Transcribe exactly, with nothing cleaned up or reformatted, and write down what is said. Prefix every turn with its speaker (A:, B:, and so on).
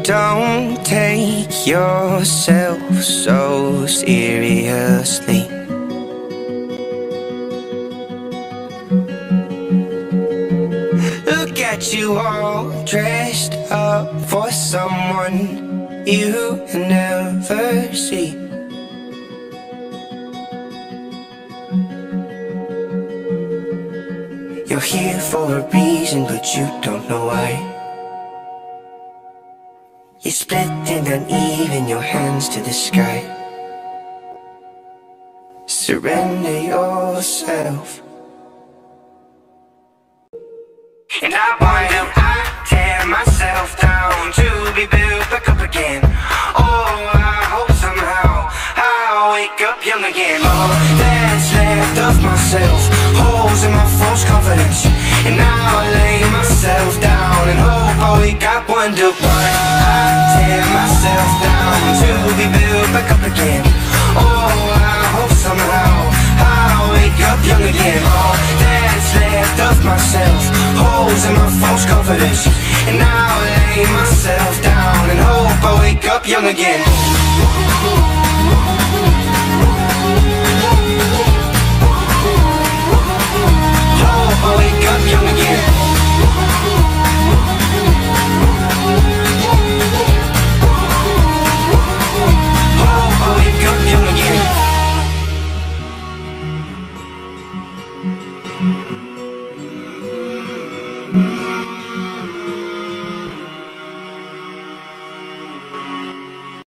A: Don't take yourself so seriously. Look at you all dressed up for someone you never see. You're here for a reason, but you don't know why. You're split and uneven, your hands to the sky. Surrender yourself. And I wonder, I tear myself down to be built back up again. Oh, I hope somehow I'll wake up young again. All that's left of myself, holes in my false confidence. And now I lay myself down and hope I wake up one day. I tear myself down to be built back up again. Oh, I hope somehow I'll wake up young again. All that's left of myself, holes in my false confidence. And now I lay myself down and hope I wake up young again.